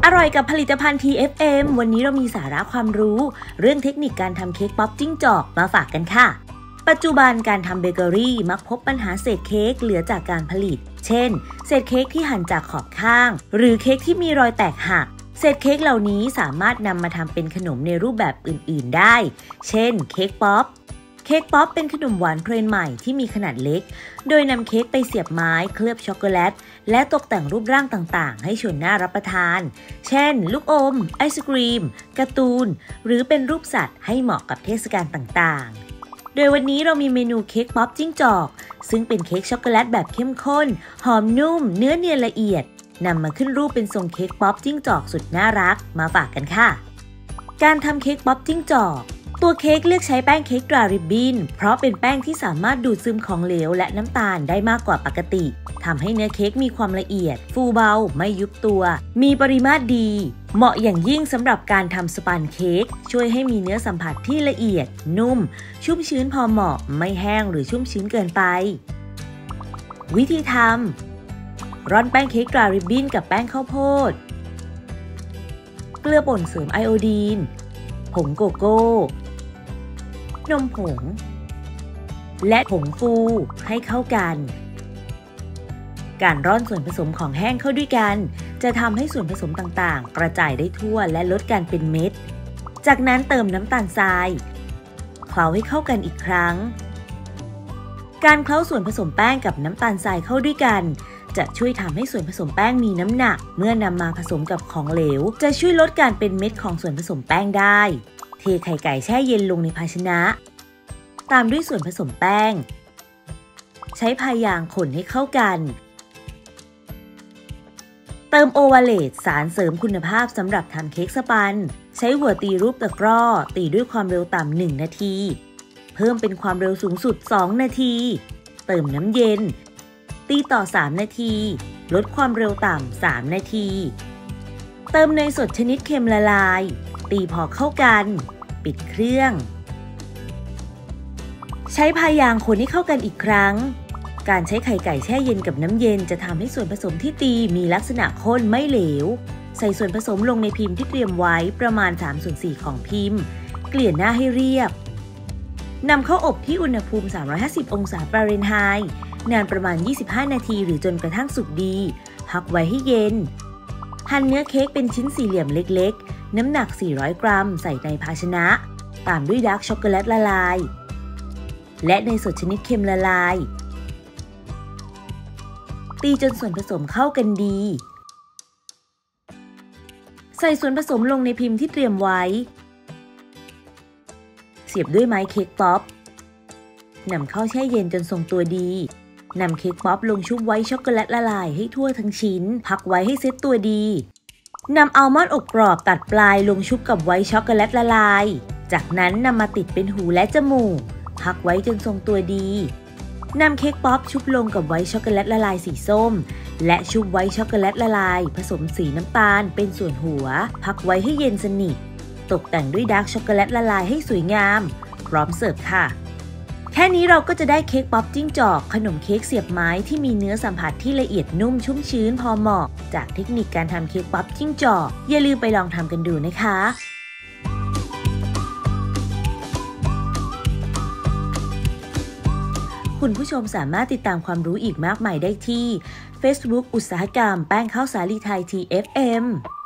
อร่อยกับผลิตภัณฑ์ TFM วันนี้เรามีสาระความรู้เรื่องเทคนิคการทำเค้กป๊อปจิ้งจอกมาฝากกันค่ะปัจจุบันการทำเบเกอรี่มักพบปัญหาเศษเค้กเหลือจากการผลิตเช่นเศษเค้กที่หั่นจากขอบข้างหรือเค้กที่มีรอยแตกหักเศษเค้กเหล่านี้สามารถนำมาทำเป็นขนมในรูปแบบอื่นๆได้เช่นเค้กป๊อปเป็นขนมหวานเทรนด์ใหม่ที่มีขนาดเล็กโดยนำเค้กไปเสียบไม้เคลือบช็อกโกแลตและตกแต่งรูปร่างต่างๆให้ชวนน่ารับประทานเช่นลูกอมไอศกรีมการ์ตูนหรือเป็นรูปสัตว์ให้เหมาะกับเทศกาลต่างๆโดยวันนี้เรามีเมนูเค้กป๊อปจิ้งจอกซึ่งเป็นเค้กช็อกโกแลตแบบเข้มข้นหอมนุ่มเนื้อเนียนละเอียดนำมาขึ้นรูปเป็นทรงเค้กป๊อปจิ้งจอกสุดน่ารักมาฝากกันค่ะการทำเค้กป๊อปจิ้งจอกตัวเค้กเลือกใช้แป้งเค้กตราริบบิ้นเพราะเป็นแป้งที่สามารถดูดซึมของเหลวและน้ำตาลได้มากกว่าปกติทำให้เนื้อเค้กมีความละเอียดฟูเบาไม่ยุบตัวมีปริมาตรดีเหมาะอย่างยิ่งสำหรับการทำสปันเค้กช่วยให้มีเนื้อสัมผัสที่ละเอียดนุ่มชุ่มชื้นพอเหมาะไม่แห้งหรือชุ่มชื้นเกินไปวิธีทำร่อนแป้งเค้กตราริบบิ้นกับแป้งข้าวโพดเกลือป่นเสริมไอโอดีนผงโกโก้นมผงและผงฟูให้เข้ากันการร่อนส่วนผสมของแห้งเข้าด้วยกันจะทำให้ส่วนผสมต่างๆกระจายได้ทั่วและลดการเป็นเม็ดจากนั้นเติมน้ำตาลทรายเคล้าให้เข้ากันอีกครั้งการเคล้าส่วนผสมแป้งกับน้ำตาลทรายเข้าด้วยกันจะช่วยทำให้ส่วนผสมแป้งมีน้ำหนักเมื่อนำมาผสมกับของเหลวจะช่วยลดการเป็นเม็ดของส่วนผสมแป้งได้เทไข่ไก่แช่เย็นลงในภาชนะตามด้วยส่วนผสมแป้งใช้พายางคนให้เข้ากันเติมโอวาเลตสารเสริมคุณภาพสำหรับทำเค้กสปันใช้หัวตีรูปตะกร้อตีด้วยความเร็วต่ำ1 นาทีเพิ่มเป็นความเร็วสูงสุด2 นาทีเติมน้ำเย็นตีต่อ3 นาทีลดความเร็วต่ำ3 นาทีเติมเนยสดชนิดเค็มละลายตีพอเข้ากันปิดเครื่องใช้พายางคนให้เข้ากันอีกครั้งการใช้ไข่ไก่แช่เย็นกับน้ำเย็นจะทำให้ส่วนผสมที่ตีมีลักษณะข้นไม่เหลวใส่ส่วนผสมลงในพิมพ์ที่เตรียมไว้ประมาณ3/4ของพิมพ์เกลี่ยหน้าให้เรียบนำเข้าอบที่อุณหภูมิ350 องศาฟาเรนไฮต์นานประมาณ25 นาทีหรือจนกระทั่งสุกดีพักไว้ให้เย็นหั่นเนื้อเค้กเป็นชิ้นสี่เหลี่ยมเล็กๆน้ำหนัก400 กรัมใส่ในภาชนะตามด้วยดาร์กช็อกโกแลตละลายและเนยสดชนิดเค็มละลายตีจนส่วนผสมเข้ากันดีใส่ส่วนผสมลงในพิมพ์ที่เตรียมไว้เสียบด้วยไม้เค้กป๊อปนำเข้าแช่เย็นจนทรงตัวดีนำเค้กป๊อปลงชุบไว้ช็อกโกแลตละลายให้ทั่วทั้งชิ้นพักไว้ให้เซตตัวดีนำอัลมอนด์อบกรอบตัดปลายลงชุบกับไวท์ช็อกโกแลตละลายจากนั้นนำมาติดเป็นหูและจมูกพักไว้จนทรงตัวดีนำเค้กป๊อปชุบลงกับไวท์ช็อกโกแลตละลายสีส้มและชุบไวท์ช็อกโกแลตละลายผสมสีน้ำตาลเป็นส่วนหัวพักไว้ให้เย็นสนิทตกแต่งด้วยดาร์กช็อกโกแลตละลายให้สวยงามพร้อมเสิร์ฟค่ะแค่นี้เราก็จะได้เค้กป๊อปจิ้งจอกขนมเค้กเสียบไม้ที่มีเนื้อสัมผัสที่ละเอียดนุ่มชุ่มชื้นพอเหมาะจากเทคนิคการทำเค้กป๊อปจิ้งจอกอย่าลืมไปลองทำกันดูนะคะคุณผู้ชมสามารถติดตามความรู้อีกมากมายได้ที่ Facebook อุตสาหกรรมแป้งข้าวสาลีไทย TFM